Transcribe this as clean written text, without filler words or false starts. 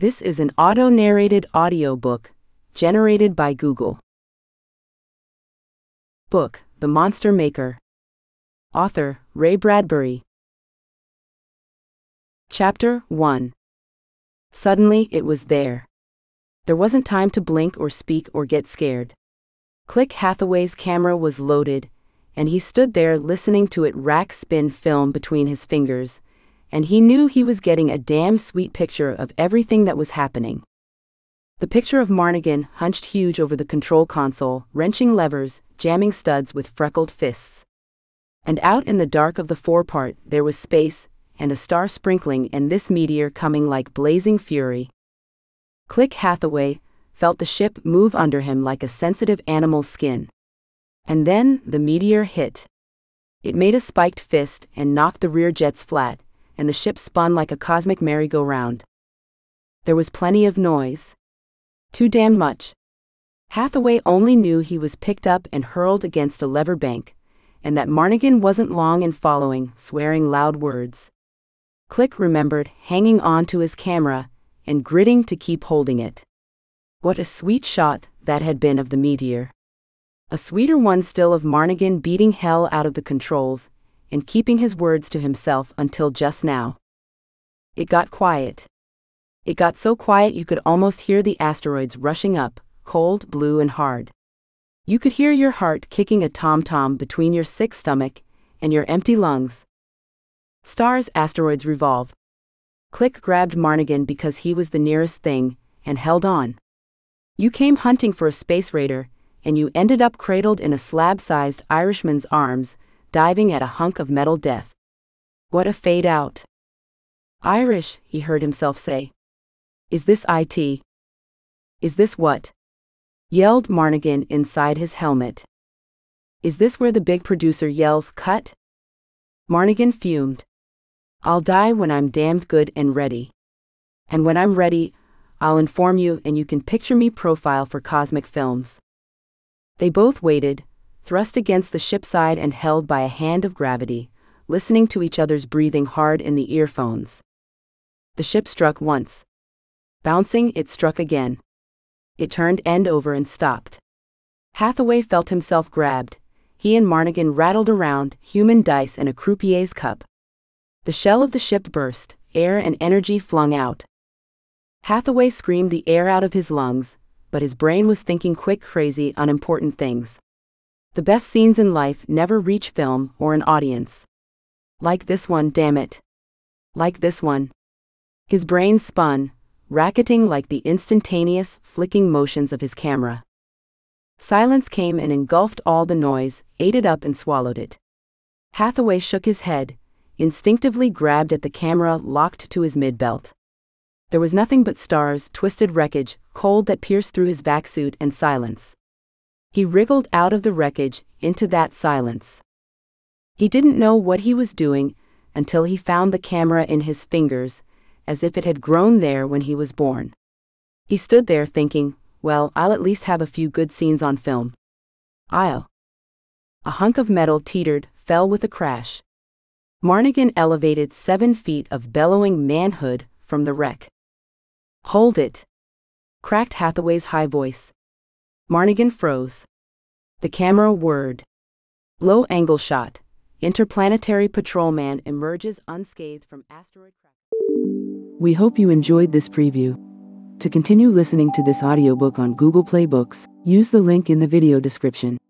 This is an auto-narrated audiobook generated by Google. Book, The Monster Maker. Author, Ray Bradbury. Chapter 1. Suddenly, it was there. There wasn't time to blink or speak or get scared. Hathaway's camera was loaded, and he stood there listening to it spin film between his fingers, and he knew he was getting a damn sweet picture of everything that was happening. The picture of Marnagan hunched huge over the control console, wrenching levers, jamming studs with freckled fists. And out in the dark of the forepart there was space, and a star sprinkling, and this meteor coming like blazing fury. Hathaway felt the ship move under him like a sensitive animal's skin. And then the meteor hit. It made a spiked fist and knocked the rear jets flat, and the ship spun like a cosmic merry-go-round. There was plenty of noise. Too damn much. Hathaway only knew he was picked up and hurled against a lever bank, and that Marnagan wasn't long in following, swearing loud words. Remembered hanging on to his camera and gritting to keep holding it. What a sweet shot that had been of the meteor. A sweeter one still of Marnagan beating hell out of the controls and keeping his words to himself until just now. It got quiet. It got so quiet you could almost hear the asteroids rushing up, cold, blue, and hard. You could hear your heart kicking a tom-tom between your sick stomach and your empty lungs. Stars, asteroids revolve. Grabbed Marnagan because he was the nearest thing, and held on. You came hunting for a space raider, and you ended up cradled in a slab-sized Irishman's arms, diving at a hunk of metal death. What a fade out. Irish, he heard himself say. Is this it? Is this what? Yelled Marnagan inside his helmet. Is this where the big producer yells, cut? Marnagan fumed. I'll die when I'm damned good and ready. And when I'm ready, I'll inform you and you can picture me profile for cosmic films. They both waited, thrust against the ship side and held by a hand of gravity, listening to each other's breathing hard in the earphones. The ship struck once. Bouncing, it struck again. It turned end over and stopped. Hathaway felt himself grabbed. He and Marnagan rattled around, human dice and a croupier's cup. The shell of the ship burst, air and energy flung out. Hathaway screamed the air out of his lungs, but his brain was thinking quick, crazy, unimportant things. The best scenes in life never reach film or an audience. Like this one, damn it. Like this one. His brain spun, racketing like the instantaneous, flicking motions of his camera. Silence came and engulfed all the noise, ate it up and swallowed it. Hathaway shook his head, instinctively grabbed at the camera locked to his mid-belt. There was nothing but stars, twisted wreckage, cold that pierced through his vac suit, and silence. He wriggled out of the wreckage, into that silence. He didn't know what he was doing until he found the camera in his fingers, as if it had grown there when he was born. He stood there thinking, well, I'll at least have a few good scenes on film. A hunk of metal teetered, fell with a crash. Marnagan elevated 7 feet of bellowing manhood from the wreck. Hold it! Cracked Hathaway's high voice. Marnagan froze. The camera whirred. Low-angle shot. Interplanetary patrolman emerges unscathed from asteroid crash. We hope you enjoyed this preview. To continue listening to this audiobook on Google Play Books, use the link in the video description.